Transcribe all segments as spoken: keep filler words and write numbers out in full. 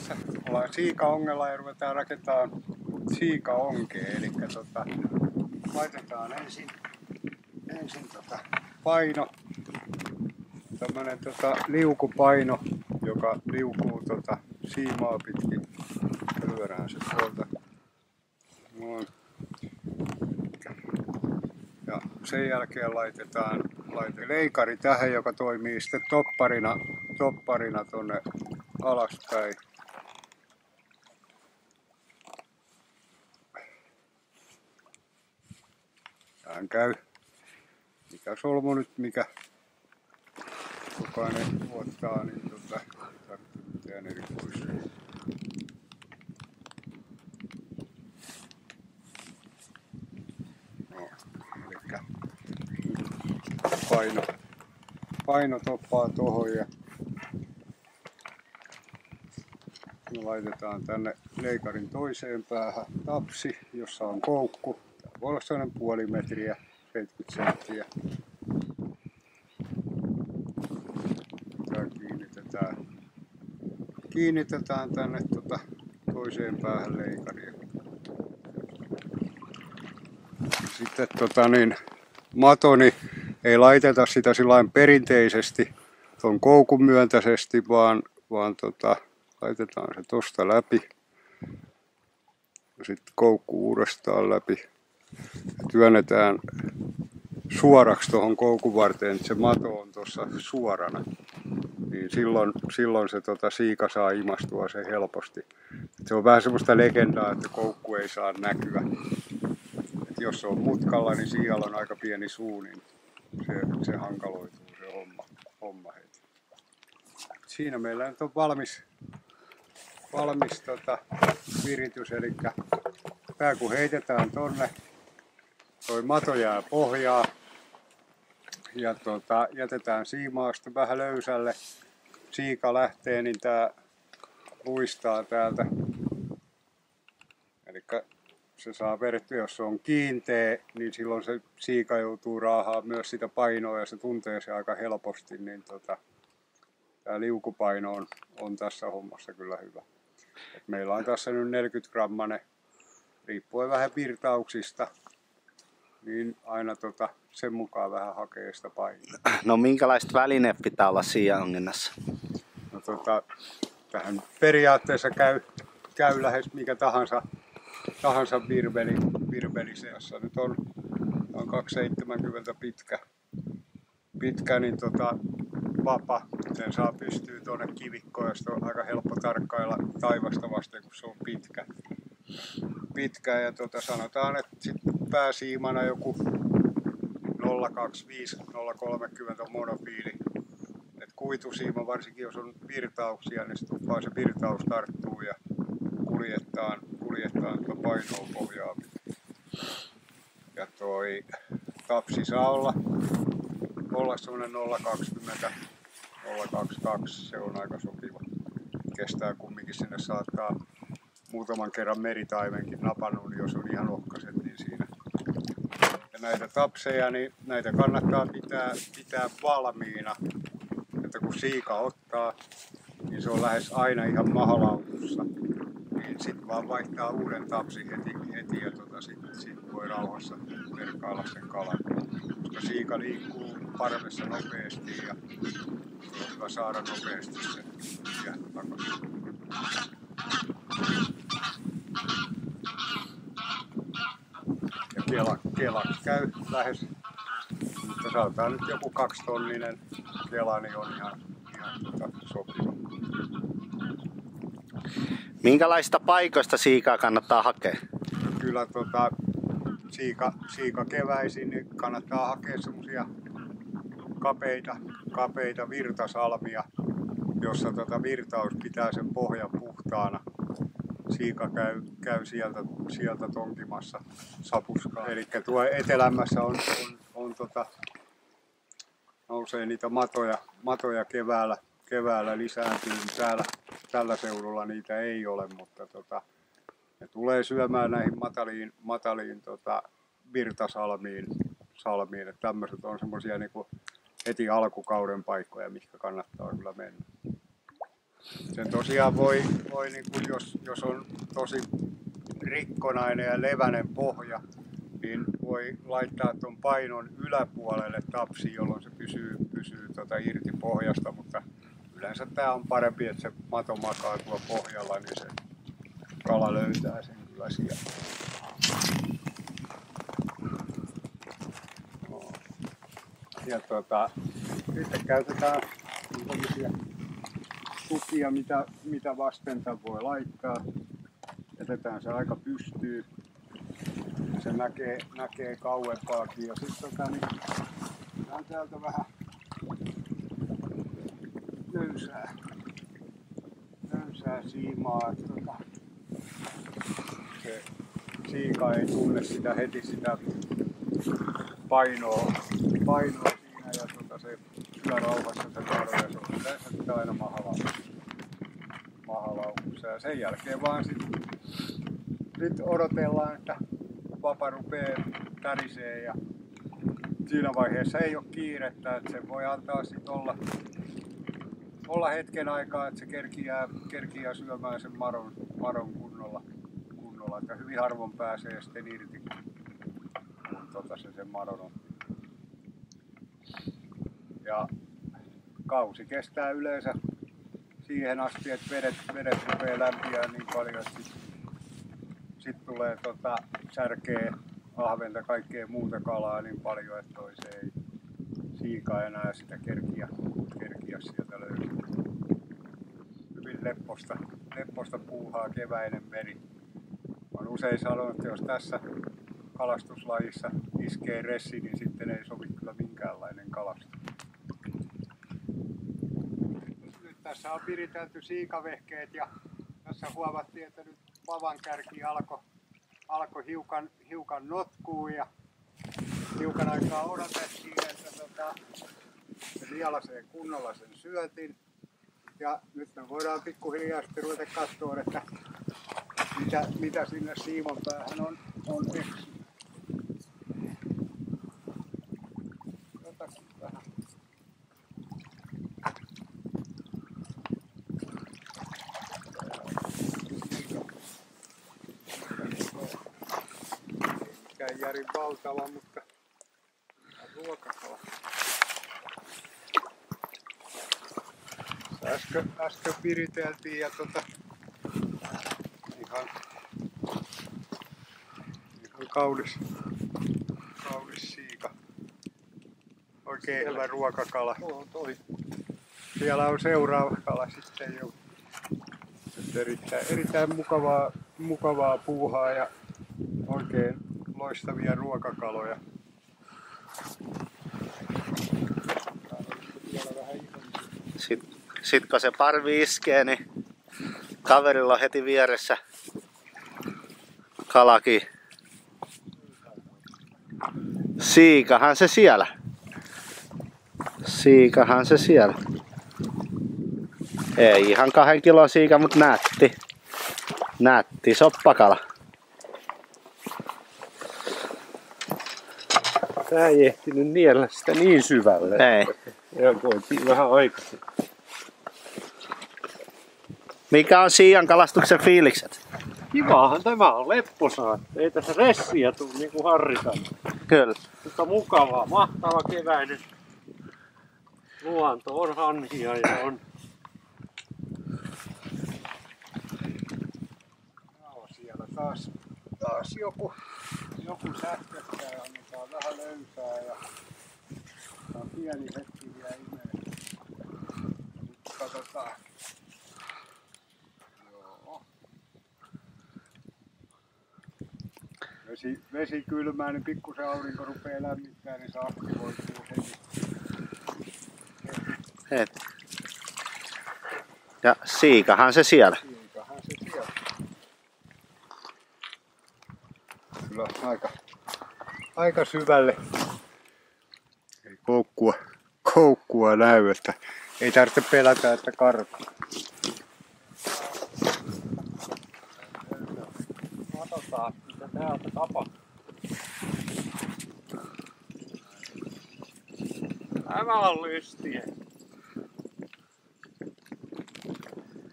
tässä ollaan siikaongella ja ruvetaan rakentamaan siikaonkea. Eli tota, laitetaan ensin, ensin tota paino, tämmönen tota liukupaino, joka liukuu tota siimaa pitkin. Lyödään se tuolta. Noin. Ja sen jälkeen laitetaan laite leikari tähän, joka toimii sitten topparina, topparina tonne alaspäin. Tähän käy. Mikä solmu nyt, mikä jokainen tuottaa, niin tota, tarvitsee mitään erikoisia. No, elikkä paino, paino toppaa tohon ja me laitetaan tänne leikarin toiseen päähän tapsi, jossa on koukku. Tää voi olla sellainen puoli metriä, seitsemänkymmentä senttiä. Tää kiinnitetään, kiinnitetään tänne tota toiseen päähän leikaria. Sitten tota niin, matoni ei laiteta sitä sillain perinteisesti ton koukun myöntäisesti, vaan, vaan tota, laitetaan se tosta läpi ja sitten koukku uudestaan läpi ja työnnetään suoraksi tuohon koukun varteen, että se mato on tuossa suorana, niin silloin, silloin se tota, siika saa imastua se helposti. Et se on vähän semmoista legendaa, että koukku ei saa näkyä. Et jos se on mutkalla, niin siikalla on aika pieni suu, niin se, se hankaloituu se homma, homma heti. Siinä meillä nyt on valmis, valmis tota, viritys, eli tää kun heitetään tonne, toi mato jää pohjaa ja tota, jätetään siimaa sitten vähän löysälle. Siika lähtee, niin tää luistaa täältä. Elikkä se saa vedettyä, jos se on kiinteä, niin silloin se siika joutuu raahaamaan myös sitä painoa ja se tuntee se aika helposti. Niin tota, tää liukupaino on, on tässä hommassa kyllä hyvä. Et meillä on tässä nyt neljäkymmentä grammanen, riippuen vähän virtauksista, niin aina tota, sen mukaan vähän hakee sitä painoa. No minkälaista välineet pitää olla siianonginnassa? No tota, tähän periaatteessa käy, käy lähes mikä tahansa, tahansa virveli, virveli seassa. Nyt on, on kaksi seitsemänkymmentä pitkä, pitkä niin tota, vapa. Sen saa pystyä tuonne kivikkoon ja sitten on aika helppo tarkkailla taivasta vasten, kun se on pitkä. pitkä ja tota, sanotaan, että sit pääsiimana joku nolla pilkku kaksikymmentäviisi nolla pilkku kolmekymmentä monofiili. Et kuitusiima, varsinkin jos on virtauksia, niin se tuppaa se virtaus tarttuu ja kuljettaan, kuljettaan tuota painoa pohjaa. Ja toi tapsi saa olla, olla semmonen nolla pilkku kaksikymmentä nolla pilkku kaksikymmentäkaksi, se on aika sopiva. Kestää kumminkin, sinne saattaa muutaman kerran meritaimenkin napannut, niin jos on ihan ohkaset, niin siinä. Ja näitä tapseja, niin näitä kannattaa pitää, pitää valmiina, että kun siika ottaa, niin se on lähes aina ihan mahalaukussa. Niin sit vaan vaihtaa uuden tapsin heti, heti ja tota, sit, sit voi rauhassa verkailla sen kalan. Koska siika liikkuu parvessa nopeasti ja on hyvä saada nopeasti se jäätä takaisin. Ja kela, kela käy lähes, mutta sanotaan nyt joku kaksitonninen kela, niin on ihan, ihan tota, sopiva. Minkälaista paikoista siikaa kannattaa hakea? No kyllä tota, siika, siika keväisin niin kannattaa hakea semmosia kapeita, kapeita virtasalmia, jossa tota virtaus pitää sen pohjan puhtaana. Siika käy, käy sieltä, sieltä tonkimassa sapuskaa. Eli tuo etelämässä on, on, on tota, nousee niitä matoja, matoja keväällä, keväällä lisääntyy. Täällä, tällä seudulla niitä ei ole, mutta tota, ne tulee syömään näihin mataliin, mataliin tota, virtasalmiin. Salmiin. Että tämmöiset on semmosia niinku heti alkukauden paikkoja, mihinkä kannattaa kyllä mennä. sen tosiaan voi, voi niin kuin jos, jos on tosi rikkonainen ja levänen pohja, niin voi laittaa tuon painon yläpuolelle tapsi, jolloin se pysyy, pysyy tota irti pohjasta, mutta yleensä tämä on parempi, että se mato makaa tuolla pohjalla, niin se kala löytää sen kyllä sieltä. No. Ja tota, sitten käytetään tämmöisiä tukia, mitä, mitä vasten tämän voi laittaa. Jätetään se aika pystyy. Se näkee, näkee kauempaakin. Ja sitten tota, niin, on täältä vähän löysää, löysää siimaa. Että, tota, se siika ei tunne sitä heti sitä painoa, painoa siinä ja tota, se syö rauhassa se karo ja se on yleensä aina mahalaukussa. Ja sen jälkeen vaan sitten sit odotellaan, että vapa rupeaa tärisee ja siinä vaiheessa ei ole kiirettä, että se voi antaa sit olla, olla hetken aikaa, että se kerkiää, kerkiää syömään sen maron, maron kunnolla, kunnolla, että hyvin harvoin pääsee sitten irti, kun tota se sen maron on. Ja kausi kestää yleensä siihen asti, että vedet, vedet rupeaa lämpiää niin paljon, että sit, sit tulee tota, särkeä, ahventa, kaikkea muuta kalaa niin paljon, että toi se ei siika enää sitä kerkiä, kerkiä sieltä löytää. Hyvin lepposta, lepposta puuhaa keväinen meri. Olen usein sanonut, että jos tässä kalastuslajissa iskee ressi, niin sitten ei sovi kyllä minkäänlainen kalastus. Nyt tässä on viritelty siikavehkeet ja tässä huomattiin, että nyt vavan kärki alkoi alko hiukan, hiukan notkuu ja hiukan aikaa odotettiin, että tota, se nielasee kunnolla sen syötin. Ja nyt me voidaan pikkuhiljaa sitten ruveta katsoa, että mitä, mitä sinne siimon päähän on, on eksynyt. Jotakin vähän. Mikään järin valtava, mutta ruokakala. Äsken, äsken viriteltiin ja tota, ihan, ihan kaunis, kaunis siika. Oikein siellä hyvä ruokakala. On toi. Siellä on seuraava kala sitten jo. Erittäin, erittäin mukavaa, mukavaa puuhaa ja oikein loistavia ruokakaloja. Sitten sit kun se parvi iskee, niin kaverilla on heti vieressä kalakin. Siikahan se siellä. Siikahan se siellä. Ei ihan kahden kilon siika, mutta nätti. Nätti soppakala. Tää ei ehtinyt niellä sitä niin syvälle. Ei. Ja koitiin vähän aikaisin. Mikä on siian kalastuksen fiilikset? Kivahan tämä on, lepposaa. Ei tässä ressiä tule niin kuin Harri sanoi. Kyllä. Mutta mukavaa, mahtava keväinen. Luonto on hanhia ja on. No, siellä taas, taas joku, joku sähköttää ja annetaan vähän löysää ja on pieni hetki vielä imee. Nyt katsotaan. Joo. Vesi, vesi kylmää, niin pikkusen aurinko rupeaa lämmittää, niin se aktivoituu heti. Heti. Ja siikahan se siellä. Siikahan se siellä. Kyllä aika, aika syvälle. Ei koukkua, koukkua näy, että ei tarvitse pelätä, että karkaa. Katsotaan, mitä täältä tapahtuu. Tämä on lystiä.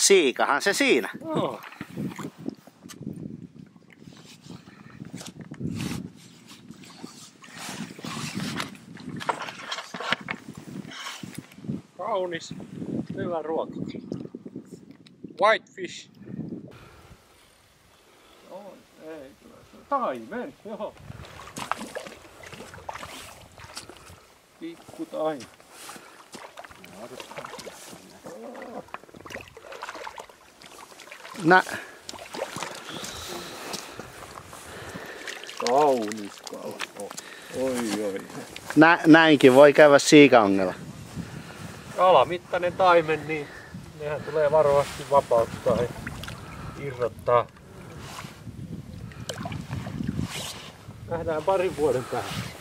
Siikahan se siinä. Joo. Kaunis, hyvä ruoka. Whitefish. On, ei kyllä. Taimen, joo. Pikku taimen. Nä, Kaunis kala. Oi oi. nä, näinkin voi käydä siikaongella. Alamittainen taimen, niin nehän tulee varovasti vapauttaa ja irrottaa. Nähdään parin vuoden päästä.